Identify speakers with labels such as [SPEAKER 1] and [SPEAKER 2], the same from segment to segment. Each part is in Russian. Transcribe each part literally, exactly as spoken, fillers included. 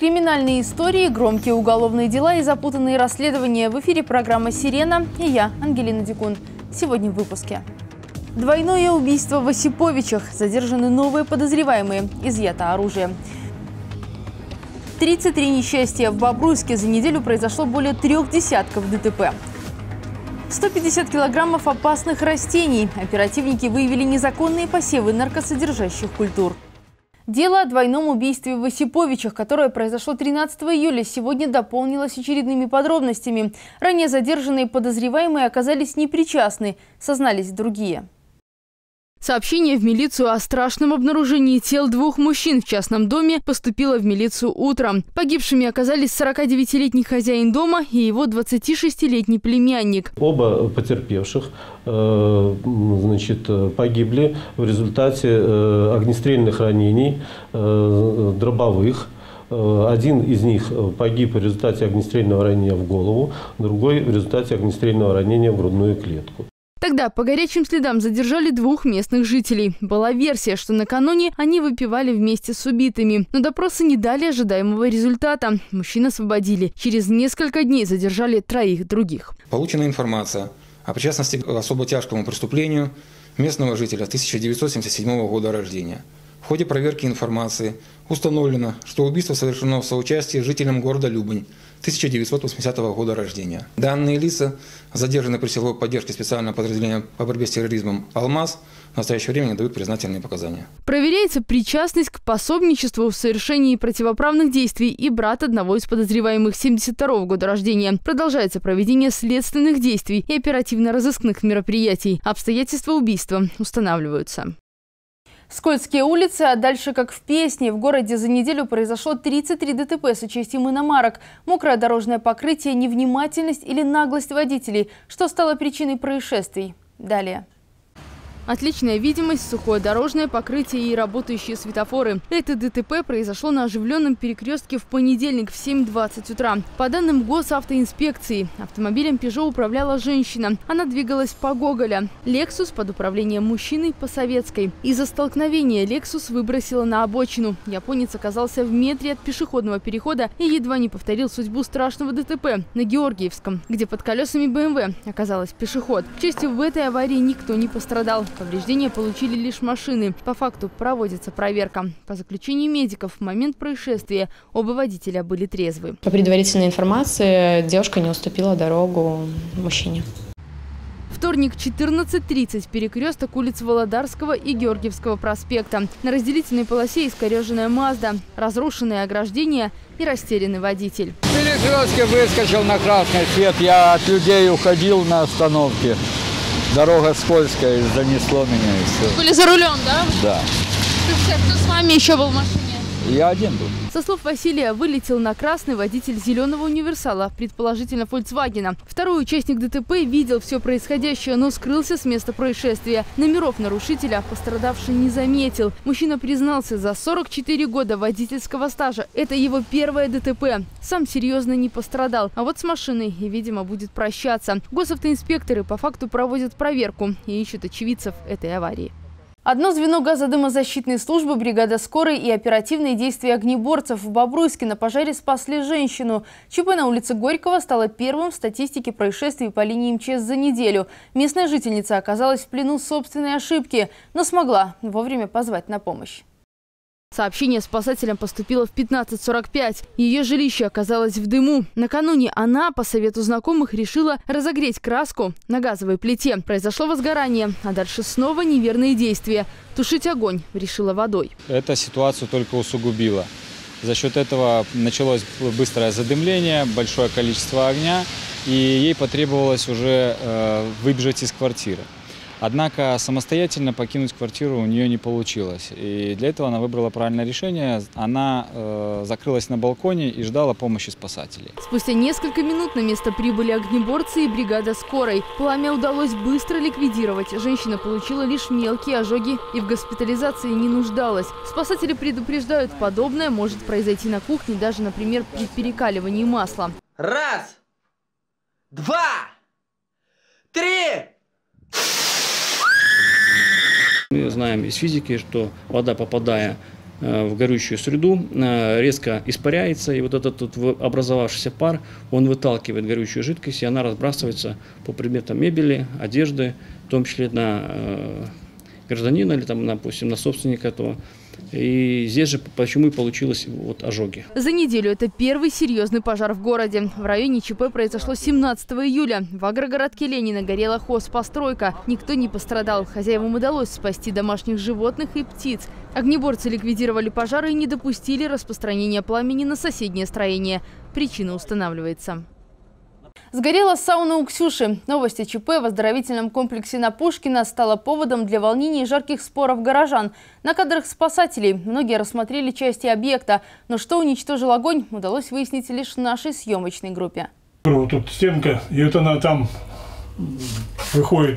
[SPEAKER 1] Криминальные истории, громкие уголовные дела и запутанные расследования. В эфире программа «Сирена» и я, Ангелина Дикун. Сегодня в выпуске. Двойное убийство в Осиповичах. Задержаны новые подозреваемые. Изъято оружие. тридцать три несчастья в Бобруйске. За неделю произошло более трех десятков ДТП. сто пятьдесят килограммов опасных растений. Оперативники выявили незаконные посевы наркосодержащих культур. Дело о двойном убийстве в Осиповичах, которое произошло тринадцатого июля, сегодня дополнилось очередными подробностями. Ранее задержанные подозреваемые оказались непричастны, сознались другие. Сообщение в милицию о страшном обнаружении тел двух мужчин в частном доме поступило в милицию утром. Погибшими оказались сорокадевятилетний хозяин дома и его двадцатишестилетний племянник.
[SPEAKER 2] Оба потерпевших значит, погибли в результате огнестрельных ранений, дробовых. Один из них погиб в результате огнестрельного ранения в голову, другой в результате огнестрельного ранения в грудную клетку.
[SPEAKER 1] Тогда по горячим следам задержали двух местных жителей. Была версия, что накануне они выпивали вместе с убитыми. Но допросы не дали ожидаемого результата. Мужчин освободили. Через несколько дней задержали троих других.
[SPEAKER 3] Получена информация о причастности к особо тяжкому преступлению местного жителя тысяча девятьсот семьдесят седьмого года рождения. В ходе проверки информации установлено, что убийство совершено в соучастии с жителем города Любань тысяча девятьсот восьмидесятого года рождения. Данные лица задержаны при силовой поддержке специального подразделения по борьбе с терроризмом «Алмаз». В настоящее время дают признательные показания.
[SPEAKER 1] Проверяется причастность к пособничеству в совершении противоправных действий и брат одного из подозреваемых семьдесят второго года рождения. Продолжается проведение следственных действий и оперативно-розыскных мероприятий. Обстоятельства убийства устанавливаются. Скользкие улицы, а дальше как в песне. В городе за неделю произошло тридцать три ДТП с участием иномарок. Мокрое дорожное покрытие, невнимательность или наглость водителей. Что стало причиной происшествий? Далее. Отличная видимость, сухое дорожное покрытие и работающие светофоры. Это ДТП произошло на оживленном перекрестке в понедельник в семь двадцать утра. По данным госавтоинспекции, автомобилем Peugeot управляла женщина. Она двигалась по Гоголя. Lexus под управлением мужчины по Советской. Из-за столкновения Lexus выбросила на обочину. Японец оказался в метре от пешеходного перехода и едва не повторил судьбу страшного ДТП на Георгиевском, где под колесами бэ эм вэ оказалась пешеход. К счастью, в этой аварии никто не пострадал. Повреждения получили лишь машины. По факту проводится проверка. По заключению медиков, в момент происшествия оба водителя были трезвы.
[SPEAKER 4] По предварительной информации, девушка не уступила дорогу мужчине.
[SPEAKER 1] Вторник, четырнадцать тридцать, перекресток улиц Володарского и Георгиевского проспекта. На разделительной полосе искореженная Мазда, разрушенные ограждения и растерянный водитель.
[SPEAKER 5] В перекрестке выскочил на красный свет. Я от людей уходил на остановке. Дорога скользкая, занесло меня и все.
[SPEAKER 1] Были за рулем, да?
[SPEAKER 5] Да.
[SPEAKER 1] Кто с вами еще был в машине?
[SPEAKER 5] Я один был.
[SPEAKER 1] Со слов Василия, вылетел на красный водитель зеленого универсала, предположительно Volkswagen. Второй участник ДТП видел все происходящее, но скрылся с места происшествия. Номеров нарушителя пострадавший не заметил. Мужчина признался, за сорок четыре года водительского стажа это его первое ДТП. Сам серьезно не пострадал. А вот с машиной, видимо, будет прощаться. Госавтоинспекторы по факту проводят проверку и ищут очевидцев этой аварии. Одно звено газодымозащитной службы, бригада скорой и оперативные действия огнеборцев в Бобруйске на пожаре спасли женщину. ЧП на улице Горького стало первым в статистике происшествий по линии эм че эс за неделю. Местная жительница оказалась в плену собственной ошибки, но смогла вовремя позвать на помощь. Сообщение спасателям поступило в пятнадцать сорок пять. Ее жилище оказалось в дыму. Накануне она, по совету знакомых, решила разогреть краску на газовой плите. Произошло возгорание, а дальше снова неверные действия. Тушить огонь решила водой.
[SPEAKER 6] Эта ситуацию только усугубила. За счет этого началось быстрое задымление, большое количество огня, и ей потребовалось уже э, выбежать из квартиры. Однако самостоятельно покинуть квартиру у нее не получилось. И для этого она выбрала правильное решение. Она э, закрылась на балконе и ждала помощи спасателей.
[SPEAKER 1] Спустя несколько минут на место прибыли огнеборцы и бригада скорой. Пламя удалось быстро ликвидировать. Женщина получила лишь мелкие ожоги и в госпитализации не нуждалась. Спасатели предупреждают, подобное может произойти на кухне, даже, например, при перекаливании масла.
[SPEAKER 7] Раз, два, три!
[SPEAKER 8] Мы знаем из физики, что вода, попадая в горючую среду, резко испаряется, и вот этот вот образовавшийся пар, он выталкивает горючую жидкость, и она разбрасывается по предметам мебели, одежды, в том числе на гражданина или, там, допустим, на собственника этого. И здесь же почему и получилось вот ожоги.
[SPEAKER 1] За неделю это первый серьезный пожар в городе. В районе ЧП произошло семнадцатого июля. В агрогородке Ленина горела хозпостройка. Никто не пострадал. Хозяевам удалось спасти домашних животных и птиц. Огнеборцы ликвидировали пожары и не допустили распространения пламени на соседнее строение. Причина устанавливается. Сгорела сауна у Ксюши. Новость о ЧП в оздоровительном комплексе на Пушкина стала поводом для волнений и жарких споров горожан. На кадрах спасателей многие рассмотрели части объекта. Но что уничтожил огонь, удалось выяснить лишь в нашей съемочной группе.
[SPEAKER 9] Тут стенка, и вот она там выходит,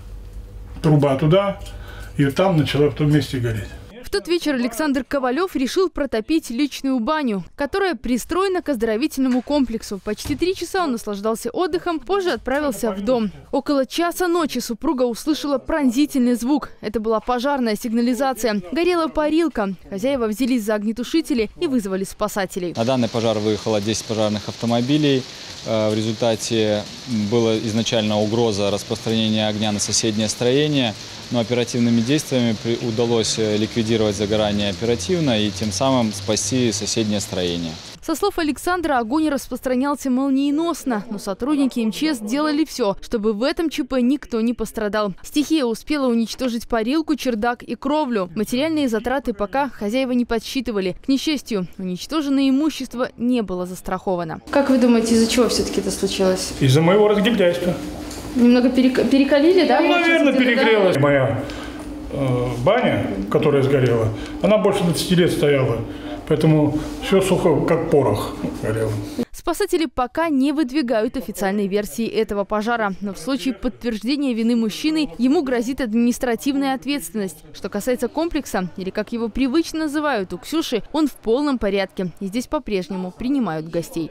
[SPEAKER 9] труба туда, и там начала в том месте гореть.
[SPEAKER 1] В тот вечер Александр Ковалев решил протопить личную баню, которая пристроена к оздоровительному комплексу. Почти три часа он наслаждался отдыхом, позже отправился в дом. Около часа ночи супруга услышала пронзительный звук. Это была пожарная сигнализация. Горела парилка. Хозяева взялись за огнетушители и вызвали спасателей.
[SPEAKER 6] На данный пожар выехало десять пожарных автомобилей. В результате была изначально угроза распространения огня на соседнее строение, но оперативными действиями удалось ликвидировать загорание оперативно и тем самым спасти соседнее строение.
[SPEAKER 1] Со слов Александра, огонь распространялся молниеносно, но сотрудники МЧС делали все, чтобы в этом ЧП никто не пострадал. Стихия успела уничтожить парилку, чердак и кровлю. Материальные затраты пока хозяева не подсчитывали. К несчастью, уничтоженное имущество не было застраховано. Как вы думаете, из-за чего все-таки это случилось?
[SPEAKER 9] Из-за моего разгильдяйства.
[SPEAKER 1] Немного перек... перекалили, да?
[SPEAKER 9] Ну, наверное, перегрелась. Да? Моя э, баня, которая сгорела, она больше двадцати лет стояла. Поэтому все сухо, как порох горело.
[SPEAKER 1] Спасатели пока не выдвигают официальной версии этого пожара. Но в случае подтверждения вины мужчины ему грозит административная ответственность. Что касается комплекса, или как его привычно называют у Ксюши, он в полном порядке. И здесь по-прежнему принимают гостей.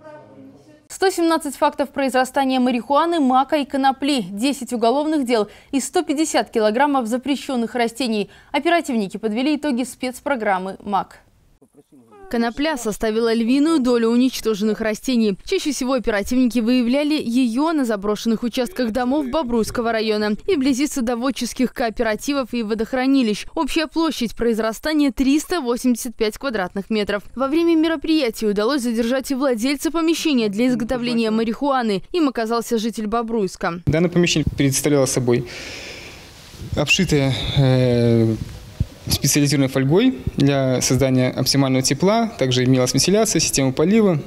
[SPEAKER 1] сто семнадцать фактов произрастания марихуаны, мака и конопли, десять уголовных дел и сто пятьдесят килограммов запрещенных растений. Оперативники подвели итоги спецпрограммы «МАК». Конопля составила львиную долю уничтоженных растений. Чаще всего оперативники выявляли ее на заброшенных участках домов Бобруйского района и вблизи садоводческих кооперативов и водохранилищ. Общая площадь произрастания триста восемьдесят пять квадратных метров. Во время мероприятия удалось задержать и владельца помещения для изготовления марихуаны. Им оказался житель Бобруйска.
[SPEAKER 10] Данное помещение представляло собой обшитое э специализированной фольгой для создания оптимального тепла. Также имелась вентиляция, система полива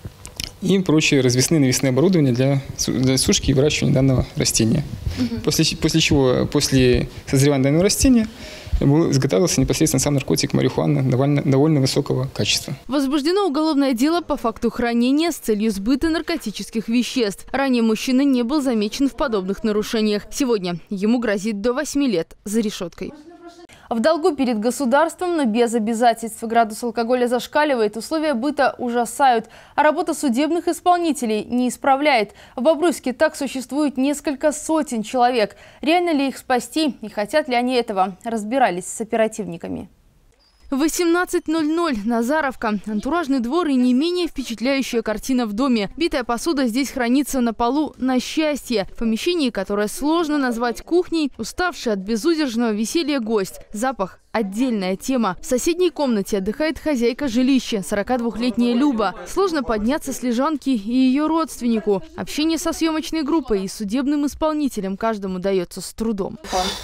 [SPEAKER 10] и прочие развесные навесные оборудования для, для сушки и выращивания данного растения. Угу. После, после чего, после созревания данного растения, изготавливался непосредственно сам наркотик марихуана довольно, довольно высокого качества.
[SPEAKER 1] Возбуждено уголовное дело по факту хранения с целью сбыта наркотических веществ. Ранее мужчина не был замечен в подобных нарушениях. Сегодня ему грозит до восьми лет за решеткой. В долгу перед государством, но без обязательств. Градус алкоголя зашкаливает, условия быта ужасают, а работа судебных исполнителей не исправляет. В Бобруйске так существует несколько сотен человек. Реально ли их спасти и хотят ли они этого? Разбирались с оперативниками. восемнадцать ноль ноль. Назаровка. Антуражный двор и не менее впечатляющая картина в доме. Битая посуда здесь хранится на полу на счастье. В помещении, которое сложно назвать кухней, уставший от безудержного веселья гость. Запах – отдельная тема. В соседней комнате отдыхает хозяйка жилища, сорокадвухлетняя Люба. Сложно подняться с лежанки и ее родственнику. Общение со съемочной группой и судебным исполнителем каждому дается с трудом.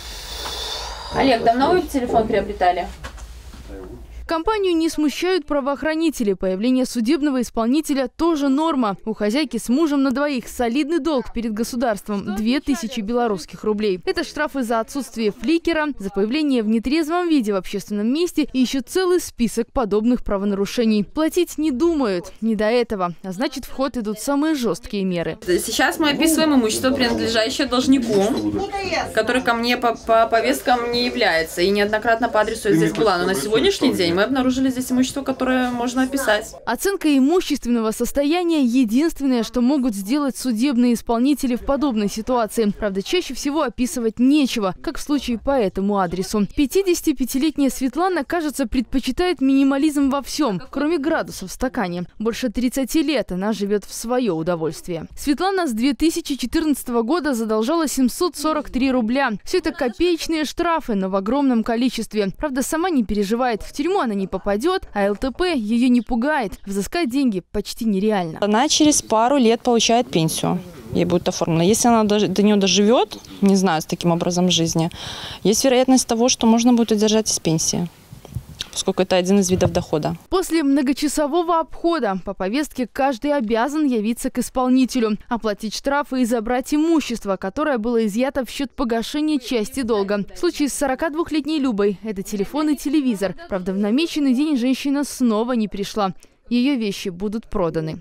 [SPEAKER 11] Олег, давно вы телефон приобретали?
[SPEAKER 1] Компанию не смущают правоохранители. Появление судебного исполнителя тоже норма. У хозяйки с мужем на двоих солидный долг перед государством – две тысячи белорусских рублей. Это штрафы за отсутствие фликера, за появление в нетрезвом виде в общественном месте и еще целый список подобных правонарушений. Платить не думают, не до этого. А значит, в ход идут самые жесткие меры.
[SPEAKER 11] Сейчас мы описываем имущество, принадлежащее должнику, который ко мне по, по повесткам не является. И неоднократно по адресу я здесь была. Но на сегодняшний день мы мы обнаружили здесь имущество, которое можно описать.
[SPEAKER 1] Оценка имущественного состояния – единственное, что могут сделать судебные исполнители в подобной ситуации. Правда, чаще всего описывать нечего, как в случае по этому адресу. пятидесятипятилетняя Светлана, кажется, предпочитает минимализм во всем, кроме градусов в стакане. Больше тридцати лет она живет в свое удовольствие. Светлана с две тысячи четырнадцатого года задолжала семьсот сорок три рубля. Все это копеечные штрафы, но в огромном количестве. Правда, сама не переживает, в тюрьму она не попадет, а ЛТП ее не пугает. Взыскать деньги почти нереально.
[SPEAKER 12] Она через пару лет получает пенсию. Ей будет оформлено. Если она до нее доживет, не знаю, с таким образом жизни, есть вероятность того, что можно будет удержать из пенсии, поскольку это один из видов дохода.
[SPEAKER 1] После многочасового обхода по повестке каждый обязан явиться к исполнителю, оплатить штрафы и забрать имущество, которое было изъято в счет погашения части долга. В случае с сорокадвухлетней Любой это телефон и телевизор. Правда, в намеченный день женщина снова не пришла. Ее вещи будут проданы.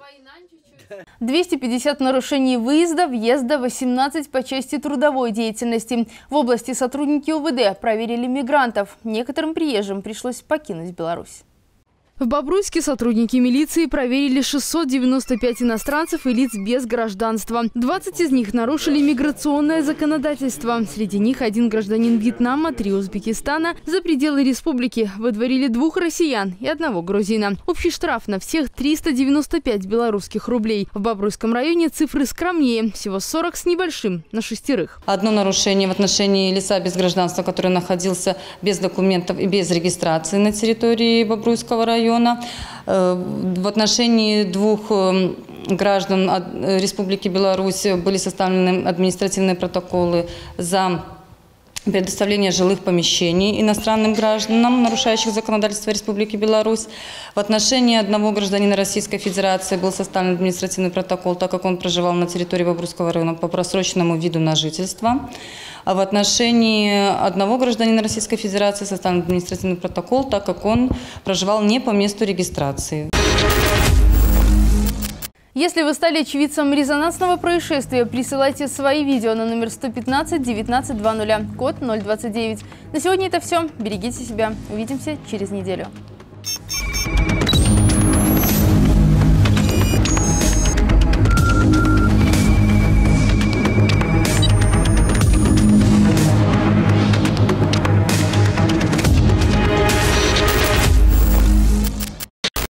[SPEAKER 1] двести пятьдесят нарушений выезда, въезда, восемнадцать по части трудовой деятельности. В области сотрудники УВД проверили мигрантов. Некоторым приезжим пришлось покинуть Беларусь. В Бобруйске сотрудники милиции проверили шестьсот девяносто пять иностранцев и лиц без гражданства. двадцать из них нарушили миграционное законодательство. Среди них один гражданин Вьетнама, три Узбекистана. За пределы республики выдворили двух россиян и одного грузина. Общий штраф на всех триста девяносто пять белорусских рублей. В Бобруйском районе цифры скромнее. Всего сорок с небольшим на шестерых.
[SPEAKER 13] Одно нарушение в отношении лица без гражданства, который находился без документов и без регистрации на территории Бобруйского района. В отношении двух граждан Республики Беларусь были составлены административные протоколы за предоставление жилых помещений иностранным гражданам, нарушающих законодательство Республики Беларусь. В отношении одного гражданина Российской Федерации был составлен административный протокол, так как он проживал на территории Бобруйского района по просроченному виду на жительство. А в отношении одного гражданина Российской Федерации составлен административный протокол, так как он проживал не по месту регистрации.
[SPEAKER 1] Если вы стали очевидцем резонансного происшествия, присылайте свои видео на номер сто пятнадцать девятнадцать двадцать, код ноль двадцать девять. На сегодня это все. Берегите себя. Увидимся через неделю.